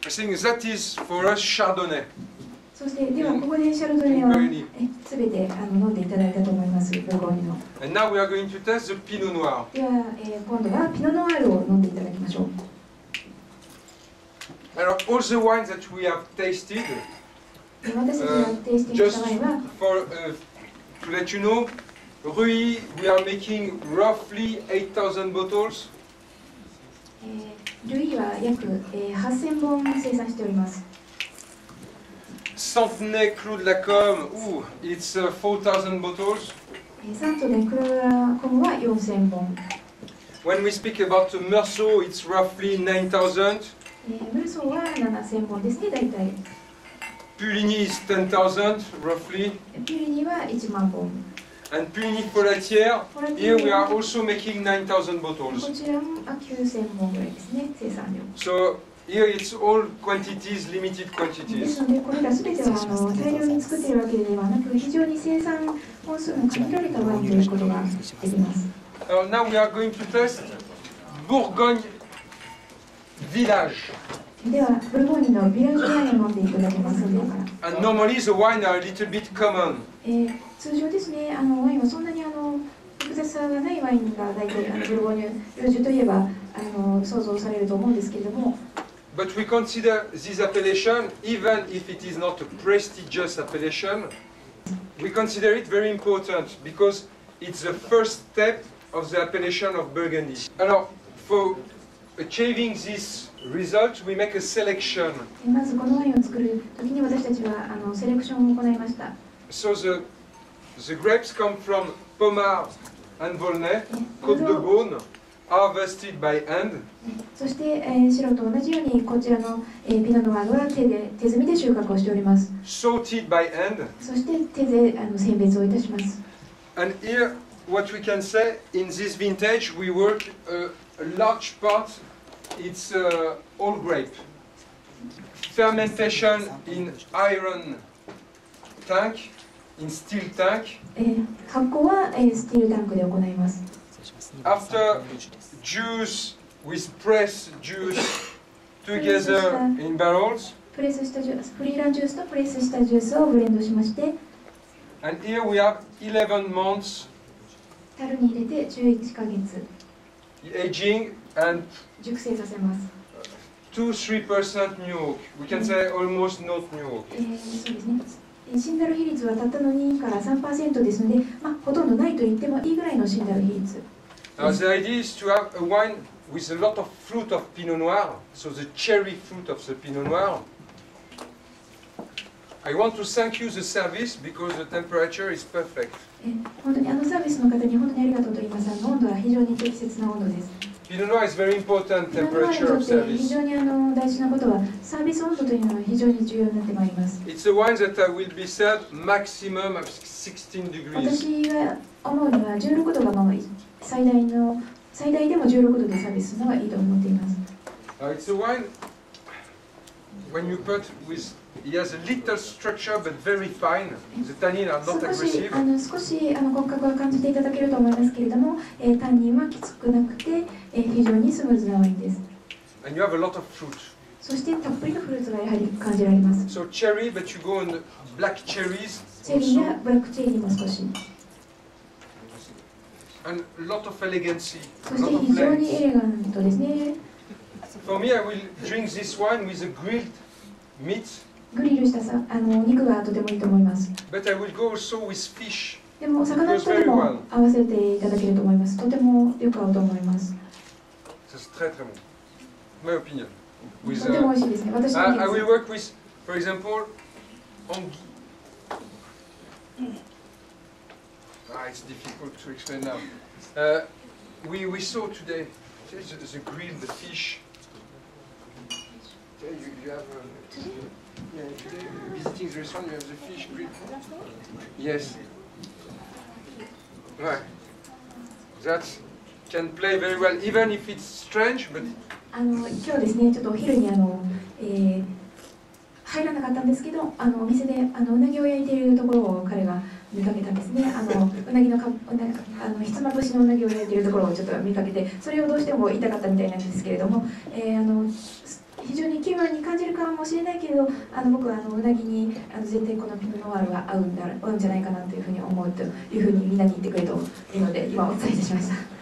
I think that is for us Chardonnay. そしてではここでシャルドネはすべて飲んでいただいたと思います。ブルゴーニュの。 And now we are going to test the Pinot Noir. では、今度はピノノワールを飲んでいただきましょう。 Alors, all the wines that we have tasted, 私たちがテイスティングしたワインは to let you know, Rui, we are making roughly 8,000 bottles. ルイは約8000本生産しております。 Centenay Clos de la Com, ooh, it's 4,000 bottles. サントでクロラコムは4000本。 When we speak about Meursault, it's roughly 9,000. ムルソーは7000本ですね、大体。 Puligny is 10,000, roughly. ピュリニは1万本。 And Puligny-Folatière, here we are also making 9,000 bottles. こちらも9000本ぐらいですね、生産量。 So here it's all quantities, limited で quantities. すので、これらすべては大量に作っているわけではなく、非常に生産本数の限られたワインということができます。 Now we are going to test Bourgogne Village. では、ブルゴーニュのビラージュワインを飲んでいただきますのでから。 And normally the wine are a little bit common. 通常ですね、ワインはそんなに複雑さがないワインが大体ブルゴーニュ領樹といえば想像されると思うんですけれども。 But we consider this appellation, even if it is not a prestigious appellation, we consider it very important because it's the first step of the appellation of Burgundy. Alors, for achieving this result, we make a selection. まずこのワインを作るときに私たちはセレクションを行いました。 So the grapes come from Pommard and Volnay, Côte de Beaune, harvested by hand. そして、白と同じようにこちらの、ピノノワールは手摘みで収穫をしております。 Sorted by hand. そして手で選別をいたします。 And here, what we can say in this vintage, we work a large part. It's all grape. Fermentation in iron tank, in steel tank. 発酵は、スティールタンクで行います。 After juice with press juice together in barrels. プレスしたジュース、フリーランジュースとプレスしたジュースをブレンドしまして。 And here we have 11 months. 樽に入れて11ヶ月。 Aging and 熟成させます。 2-3% new oak. We can say almost not new oak. そうですね。シンダル比率はたったの2から 3% ですので、ほとんどないと言ってもいいぐらいのシンダル比率。 Now the idea is to have a wine with a lot of fruit of Pinot Noir, so the cherry fruit of the Pinot Noir. I want to thank you the service because the temperature is perfect. 本当にサービスの方に本当にありがとうと言います。温度は非常に適切な温度です。 Pinot Noir is very important ピノノワール temperature にと of って service. 非常に大事なことはサービス温度というのは非常に重要になってまいります。 It's a wine that will be served maximum of 16 degrees. 私が思うには16度が最大でも16度でサービスするのがいいと思っています。 It's a wine when you put with it has a little structure but very fine. The tannin are not aggressive. 少し骨格は感じていただけると思いますけれども、タンニンはきつくなくて、非常にスムーズなワインです。 And you have a lot of fruit. そしてたっぷりのフルーツがやはり感じられます。 So cherry, but you go on the black cherries チェリー also. やブラックチェリーも少し。 And a lot of elegancy, そ a し lot て of 非常に flames. エレガントですね。 For me, I will drink this wine with a grilled meat, グリルしたお肉がとてもいいと思います。 but I will go also with fish. でも魚とでも合わせていただけると思います。とてもよく合うと思います。 C'est très très bon. My opinion. と With, ても美味しいですね。私の I will work with, for example, anguille. It's difficult to explain now. We saw today the grill, the fish. You have yeah, today visiting the restaurant, you have the fish grill. Yes. Right. That can play very well, even if it's strange, but 今日ですね、ちょっとお昼に入らなかったんですけど、お店でうなぎを焼いているところを彼が見かけたんですね。うなぎのひつまぶしのうなぎを焼いているところをちょっと見かけて、それをどうしても言いたかったみたいなんですけれども、 非常に気分に感じるかもしれないけれど、僕はうなぎに絶対このピノ・ノワールは合うんじゃないかなというふうに思うというふうにみんなに言ってくれというので今お伝えいたしました。